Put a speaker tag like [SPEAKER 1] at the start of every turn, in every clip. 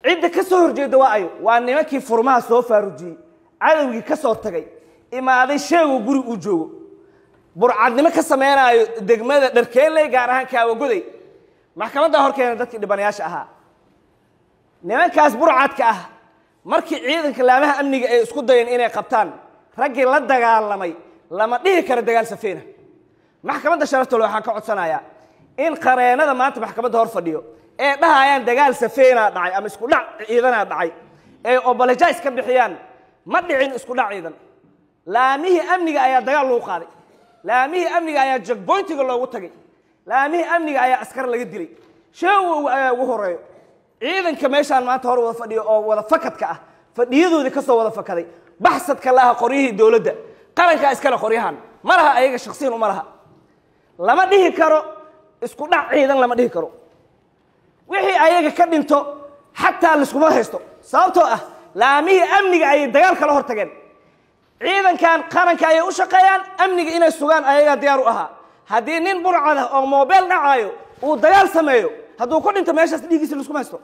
[SPEAKER 1] عدة كسر جد وايو وأني ما كيف فرما سوفا رجي عدوي كسر تجي إما هذا الشيء وجري وجو برعدني ما كسمينا دجمة دركين لي جارها كاوجودي محكمة ده هركين دتك دبنياش أها نما كاس برعد كأه مركي عيد كلامها أمني اسكت دين إني قبطان رجل لا دجال لما ديه كر دجال سفينة محكمة ده شرط له حكوا صنايع إن قرينا ده ما أنت محكمة ده هرفديو إيه ده هاي دجال سفينة دعي أم اسكت لا عيدنا دعي إيه وبلجايس كم بحيان ما دعين اسكت لا عيدنا لا ميه أمني أيا دجال لو قاري لا ميه أمني أيا جك بوينت يقول له وتجي لا ميه أمني أيا أسكر اللي يدري شو وهو إذا كميشان ما تهرب ولا فدي أو ولا فكت كأه فديدو ذي كسر ولا فكذي بحثت كلها قريه الدولة ده قرن كأسكال قريهان مرها أي شخصين ومرها لما ديه كرو اسكت إذا لما ديه كرو وحي أي كدنتو حتى الاسكوما هستو صوته لا ميه أمني أي دجال كله هرتجن إذا كان قرن كأي وشقيان أمني إن السجان أي دياروها هدينين برعة أو موبيل نعايو ودجال سمايو هذا كل أنت ماشي تيجي سلسكو ماستو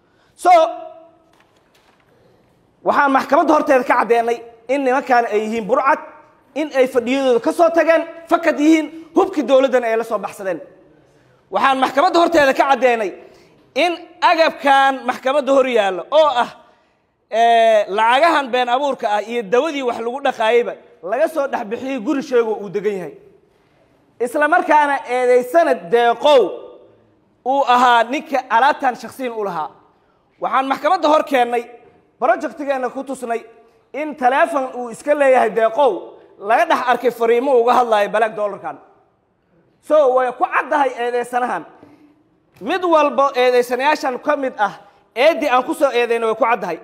[SPEAKER 1] waxaan maxkamadda horteeda ka cadeynay in nimankan ay yihiin burcad in ay fadhiyadooda ka soo tageen fakad yihiin hubki dawladdan ay la soo baxsadeen waxaan maxkamadda horteeda ka cadeynay in agabkan maxkamadda hor yaalo oo ah lacagahan been abuurka ah iyo dawadii wax lagu dhaqaayba laga soo dhaxbixiyay guri sheego uu degan yahay isla markaana eedeysana deeqow uu ahaa ninka alaatan shakhsiin u lahaa waxaan maxkamadda hor keenay projectigeena ku tusnay in telefoon uu iska leeyahay deeqow laga dhax arkay fariimo uga hadlayo black dollarkan way ku caddahay eedeysanahan mid walba eedeysanayaashan ka mid ah eedii aan ku soo eedeynay way ku caddahay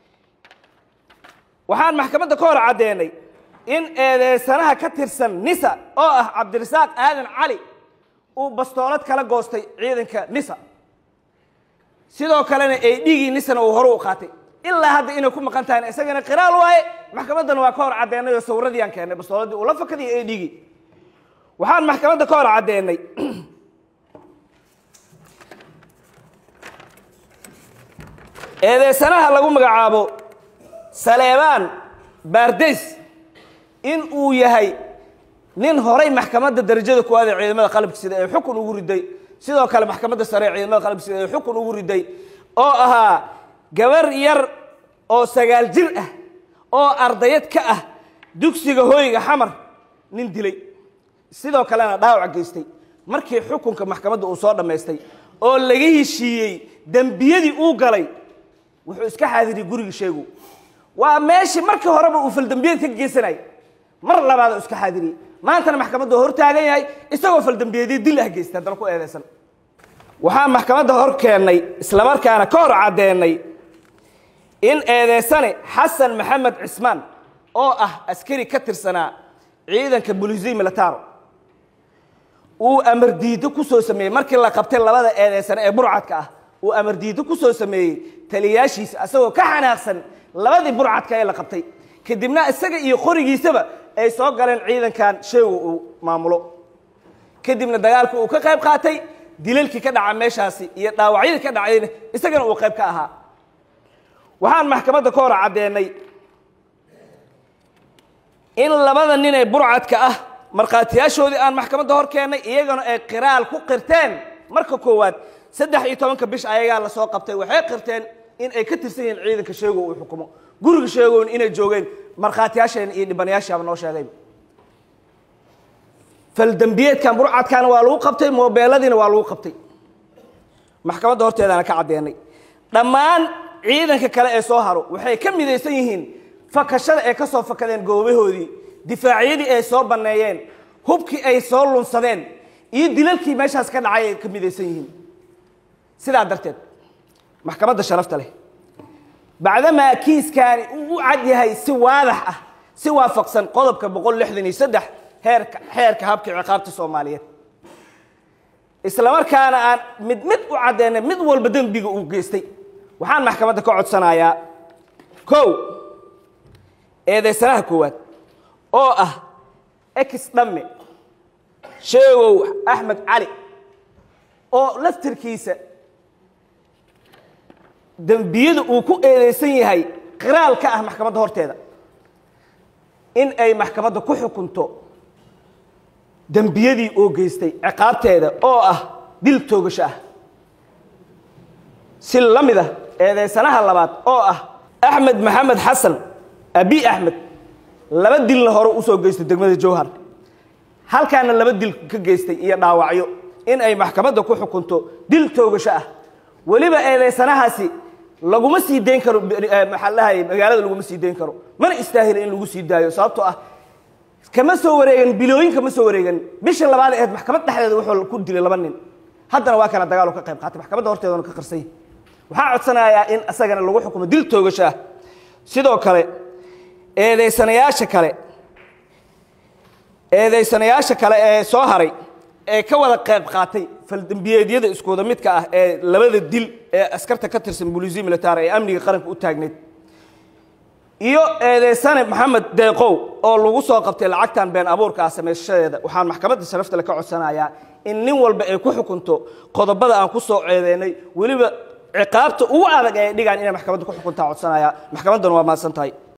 [SPEAKER 1] waxaan maxkamadda ka hor cadeynay in eedeysanaha ka tirsan nisa oo ah cabdirasaaq aadan cali uu bastoolad kala goostay ciidanka nisa sidoo kalena ay dhigi nisana uu hore u qaatay ilaa hadda inay ku maqan tahay isagana qiraal waaye maxkamaddan waa ka hor cadeynay oo sawirradii aan keenay bastooladii uu la fakaday ay dhigi waxaan maxkamadda ka hor cadeynay eedeysanaha lagu magacaabo Saleebaan Baardeys in uu yahay nin horay maxkamadda darajada koowaad ee ciidamada qalabka sida ay xukun ugu riday sidoo kale maxkamadda sare ee ciidamada qalabka sida ay xukun ugu riday oo ahaa gabar yar oo 9 jir ah oo ardayad ka ah dugsiga hooyga xamar nin dilay sidoo kalena dhaawac geystay markii xukunka maxkamadda uu soo dhameystay oo laga heshiiyay dambiyadii uu galay wuxuu iska xaadiray guriga sheego waa meeshii markii horeba uu fal dambiyada ka geysanay mar labaad iska xaadiray maantana maxkamadda hor taagan yahay isagoo fal dambiyadii dil ah geystay dal ku eedeysan waxaa maxkamadda hor keenay isla markaana ka hor cadeynay in eedeysane xasan maxamed cismaan oo ah askari ka tirsanaa ciidanka booliisiga militaro uu amar diido ku soo sameeyay markii la qabtay labada eedeysane ee burcadka ah uu amar diido ku soo sameeyay taliyaashiisa asagoo ka xanaaqsan labadii burcadka ee la qabtay kadibna isaga iyo qorigiisaba ay soo galeen ciidankan sheego uu maamulo kadibna dagaalku uu ka qayb qaatay dilalkii ka dhaca meeshaasi iyo dhaawacyadii ka dhacayna isagana uu qayb ka ahaa waxaan maxkamadda ka hor cadeynay in labada nin ee burcadka ah marqaatiyaashoodii aan maxkamadda hor keenay iyagana ay qiraal ku qirteen marka koowaad 13 bish ayaga la soo qabtay waxay qirteen in ay ka tirsan yihiin ciidanka sheego uu xukumo guriga sheegoon inay joogeen marqaatiyaasheen iyo dhibanayaasha noo sheegay fal dambiyeedkan burcadkan waa lagu qabtay moobeeladiina waa lagu qabtay maxkamadda horteedana ka cadeynay dhammaan ciidanka kale ee soo haro waxay ka mideysan yihiin fakashada ay ka soo fakadeen goobahoodii difaaciyadii ay soo baneeyeen hubkii ay soo lunsadeen iyo dilalkii meeshaas ka dhacay ay ka mideysan yihiin sidaa darteed maxkamadda sharafta leh bacdama kiiskani uu cad yahay si waadax ah si waafaqsan qodobka 163 heerka habka ciqaabta Soomaaliyeed isla markaana aan mid u cadeynay mid walba dambiga uu geystay waxaan maxkamadda ka codsanayaa kow eedeysanaha koowaad oo ah ex dhamme sheegow Axmed Cali oo laftirkiisa dambiyada uu ku eedeysan yahay qiraal ka ah maxkamadda horteeda in ay maxkamadda ku xukunto dambiyadii oo geystay ciqaabteeda oo ah dil toogasho ah si lamida eedeysanaha labaad oo ah Axmed Maxamed Xasan Abi Axmed laba dil hore u soo geystay degmada Jowhar halkaana laba dil ka geystay iyo dhaawacyo in ay maxkamadda ku xukunto dil toogasho ah waliba eedeysanahaasi laguma sii deyn karo maxallahay magaalada laguma sii deyn karo mana istaahil in lagu sii daayo sababtoo ah kama soo wareegan bilooyin kama soo wareegan bisha labaad ee maxkamad dhaxdeeda wuxuu ku dilay laba nin haddana waa kana dagaal ka qayb qaatay maxkamadda horteedana ka qarsay waxaa codsanayaa in asagana lagu xukumo dil toogasho ah sidoo kale eedeysanayaasha kale ee soo haray ee ka wada qayb qaatay faldambiyeedyada iskooda midka ah ee labada dil ee askarta ka tirsan booliisiya military ee amniga qaranka u taagneed iyo eedeysane Maxamed Deeqow oo lagu soo qabtay lacagtan been abuurka ah sameyshadeeda waxaan maxkamadda sharafta leh ka codsanayaa in nin walba ay ku xukunto qodobada aan ku soo ceedeynay waliba ciqaabta ugu adag ee dhigaan inay maxkamadda ku xukuntaa codsanaya maxkamadduna waa maasantahay